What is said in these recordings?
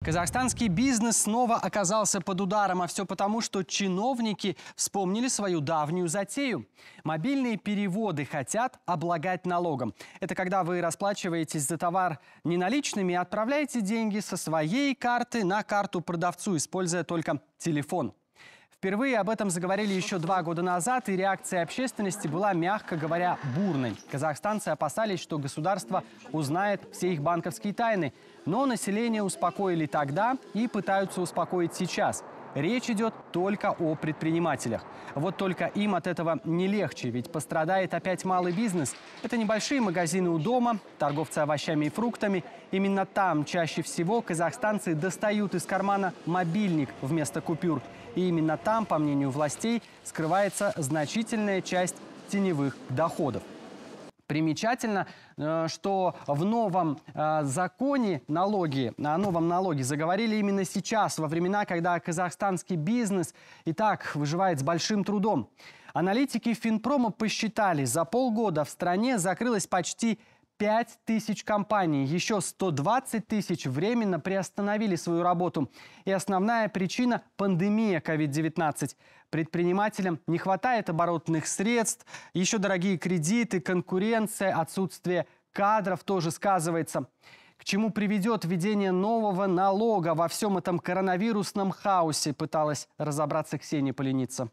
Казахстанский бизнес снова оказался под ударом, а все потому, что чиновники вспомнили свою давнюю затею. Мобильные переводы хотят облагать налогом. Это когда вы расплачиваетесь за товар не наличными, а отправляете деньги со своей карты на карту продавцу, используя только телефон. Впервые об этом заговорили еще 2 года назад, и реакция общественности была, мягко говоря, бурной. Казахстанцы опасались, что государство узнает все их банковские тайны. Но население успокоили тогда и пытаются успокоить сейчас. Речь идет только о предпринимателях. Вот только им от этого не легче, ведь пострадает опять малый бизнес. Это небольшие магазины у дома, торговцы овощами и фруктами. Именно там чаще всего казахстанцы достают из кармана мобильник вместо купюр. И именно там, по мнению властей, скрывается значительная часть теневых доходов. Примечательно, что в новом законе о новом налоге заговорили именно сейчас, во времена, когда казахстанский бизнес и так выживает с большим трудом. Аналитики Финпрома посчитали, за полгода в стране закрылось почти 5000 компаний. Еще 120 тысяч временно приостановили свою работу. И основная причина – пандемия COVID-19. Предпринимателям не хватает оборотных средств, еще дорогие кредиты, конкуренция, отсутствие кадров тоже сказывается. К чему приведет введение нового налога во всем этом коронавирусном хаосе, пыталась разобраться Ксения Поленица.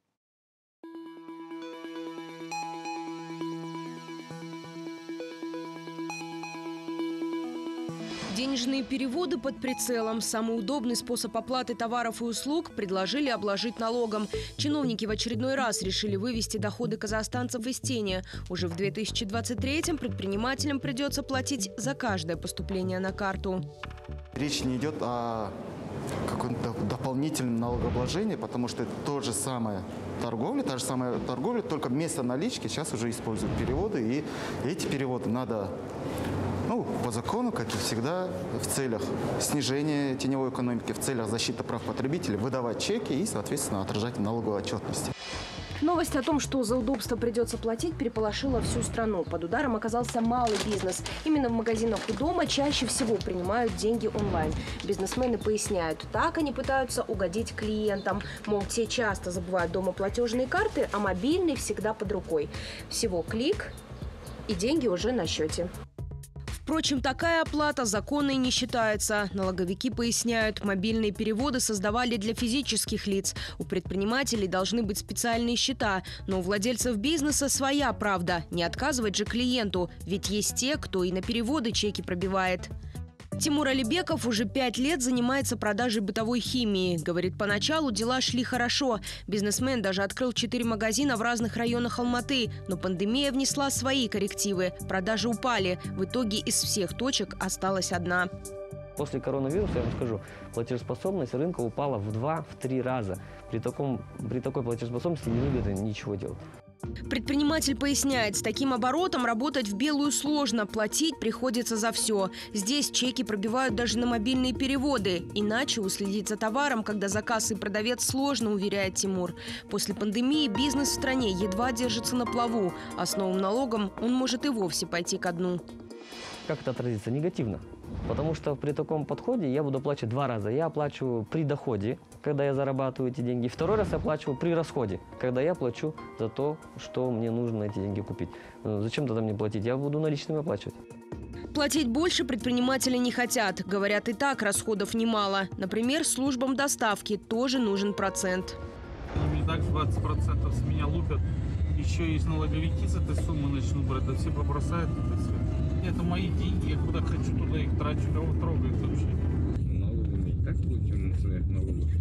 Денежные переводы под прицелом. Самый удобный способ оплаты товаров и услуг предложили обложить налогом. Чиновники в очередной раз решили вывести доходы казахстанцев из тени. Уже в 2023-м предпринимателям придется платить за каждое поступление на карту. Речь не идет о каком-то дополнительном налогообложении, потому что это та же самая торговля, только вместо налички сейчас уже используют переводы. И эти переводы надо... по закону, как и всегда, в целях снижения теневой экономики, в целях защиты прав потребителей, выдавать чеки и, соответственно, отражать налоговую отчетность. Новость о том, что за удобство придется платить, переполошила всю страну. Под ударом оказался малый бизнес. Именно в магазинах у дома чаще всего принимают деньги онлайн. Бизнесмены поясняют, так они пытаются угодить клиентам. Мол, те часто забывают дома платежные карты, а мобильный всегда под рукой. Всего клик, и деньги уже на счете. Впрочем, такая оплата законной не считается. Налоговики поясняют, мобильные переводы создавали для физических лиц. У предпринимателей должны быть специальные счета. Но у владельцев бизнеса своя правда. Не отказывать же клиенту, ведь есть те, кто и на переводы чеки пробивает. Тимур Алибеков уже 5 лет занимается продажей бытовой химии. Говорит, поначалу дела шли хорошо. Бизнесмен даже открыл 4 магазина в разных районах Алматы. Но пандемия внесла свои коррективы. Продажи упали. В итоге из всех точек осталась одна. После коронавируса, я вам скажу, платежеспособность рынка упала в 2-3 раза. При такой платежеспособности не выгодно ничего делать. Предприниматель поясняет, с таким оборотом работать в белую сложно, платить приходится за все. Здесь чеки пробивают даже на мобильные переводы. Иначе уследить за товаром, когда за кассой продавец, сложно, уверяет Тимур. После пандемии бизнес в стране едва держится на плаву, а с новым налогом он может и вовсе пойти ко дну. Как это отразится? Негативно. Потому что при таком подходе я буду оплачивать 2 раза. Я оплачиваю при доходе, когда я зарабатываю эти деньги. Второй раз я оплачиваю при расходе, когда я плачу за то, что мне нужно эти деньги купить. Зачем тогда мне платить? Я буду наличными оплачивать. Платить больше предприниматели не хотят. Говорят, и так расходов немало. Например, службам доставки тоже нужен процент. Мне также 20% с меня лупят. Еще есть налоговики с этой суммы начнут брать, да все побросают это все. Это мои деньги, я куда хочу, туда их трачу, кого трогает вообще. Налоги не так платим, на своих налогах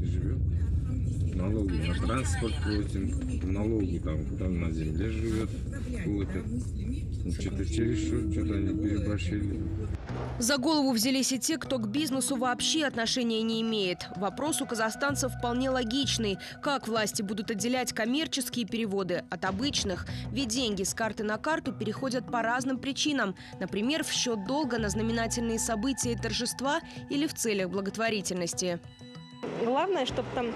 живем. Налоги на транспорт платим, налоги там, кто на земле живет, платят. Что-то чересчур, что-то они переборщили. За голову взялись и те, кто к бизнесу вообще отношения не имеет. Вопрос у казахстанцев вполне логичный. Как власти будут отделять коммерческие переводы от обычных? Ведь деньги с карты на карту переходят по разным причинам. Например, в счет долга на знаменательные события и торжества или в целях благотворительности. Главное, чтобы там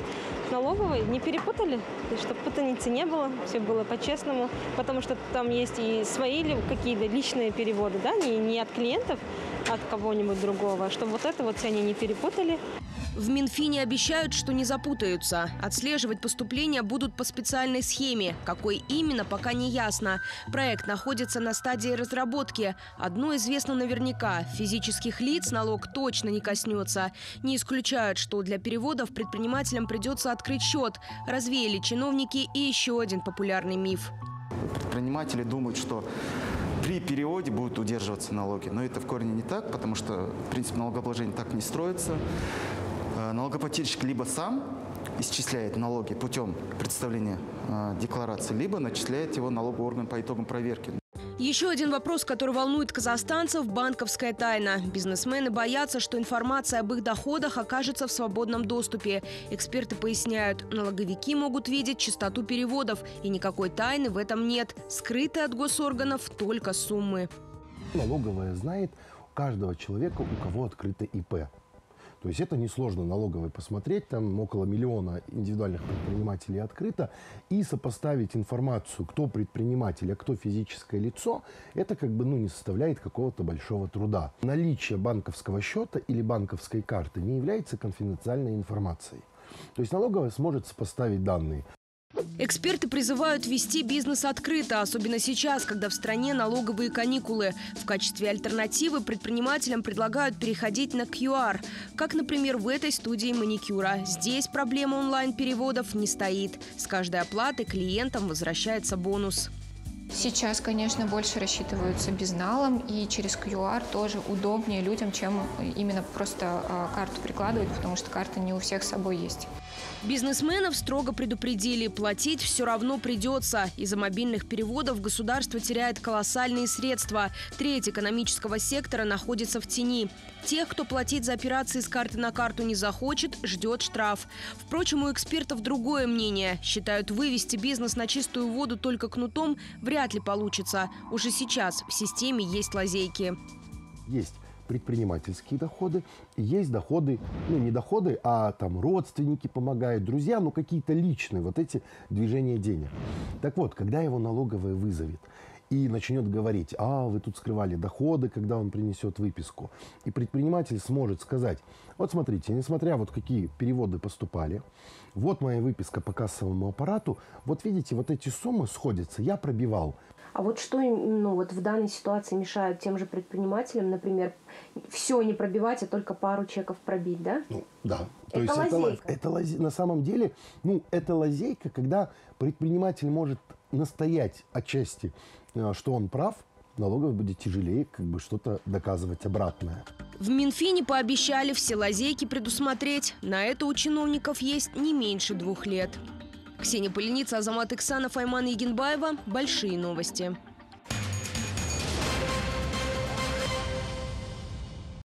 налоговой не перепутали, чтобы путаницы не было, все было по-честному, потому что там есть и свои какие-то личные переводы, да, не от клиентов, а от кого-нибудь другого, чтобы вот это вот все они не перепутали. В Минфине обещают, что не запутаются. Отслеживать поступления будут по специальной схеме. Какой именно, пока не ясно. Проект находится на стадии разработки. Одно известно наверняка – физических лиц налог точно не коснется. Не исключают, что для переводов предпринимателям придется открыть счет. Развеяли чиновники и еще один популярный миф. Предприниматели думают, что при переводе будут удерживаться налоги. Но это в корне не так, потому что принцип налогообложения так не строится. Налогоплательщик либо сам исчисляет налоги путем представления декларации, либо начисляет его налоговый орган по итогам проверки. Еще один вопрос, который волнует казахстанцев – банковская тайна. Бизнесмены боятся, что информация об их доходах окажется в свободном доступе. Эксперты поясняют, налоговики могут видеть частоту переводов, и никакой тайны в этом нет. Скрыты от госорганов только суммы. Налоговая знает у каждого человека, у кого открыто ИП. То есть это несложно налоговой посмотреть, там около 1 миллиона индивидуальных предпринимателей открыто, и сопоставить информацию, кто предприниматель, а кто физическое лицо, это как бы не составляет какого-то большого труда. Наличие банковского счета или банковской карты не является конфиденциальной информацией. То есть налоговая сможет сопоставить данные. Эксперты призывают вести бизнес открыто, особенно сейчас, когда в стране налоговые каникулы. В качестве альтернативы предпринимателям предлагают переходить на QR. Как, например, в этой студии маникюра. Здесь проблема онлайн-переводов не стоит. С каждой оплаты клиентам возвращается бонус. Сейчас, конечно, больше рассчитываются безналом, и через QR тоже удобнее людям, чем именно просто карту прикладывать, потому что карта не у всех с собой есть. Бизнесменов строго предупредили, платить все равно придется. Из-за мобильных переводов государство теряет колоссальные средства. Треть экономического сектора находится в тени. Тех, кто платить за операции с карты на карту не захочет, ждет штраф. Впрочем, у экспертов другое мнение. Считают, вывести бизнес на чистую воду только кнутом вряд ли получится. Уже сейчас в системе есть лазейки. Есть предпринимательские доходы, есть доходы, не доходы, а там родственники помогают, друзья, какие-то личные вот эти движения денег. Так вот, когда его налоговая вызовет и начнет говорить, вы тут скрывали доходы, когда он принесет выписку, и предприниматель сможет сказать, вот смотрите, несмотря вот какие переводы поступали, вот моя выписка по кассовому аппарату, вот видите, вот эти суммы сходятся, я пробивал. А вот что в данной ситуации мешает тем же предпринимателям, например, все не пробивать, а только пару чеков пробить, да? Да. Это лазейка. На самом деле, это лазейка, когда предприниматель может настоять отчасти, что он прав, налоговой будет тяжелее что-то доказывать обратное. В Минфине пообещали все лазейки предусмотреть. На это у чиновников есть не меньше 2 лет. Ксения Поленица, Азамат Иксанов, Айман Егенбаева. Большие новости.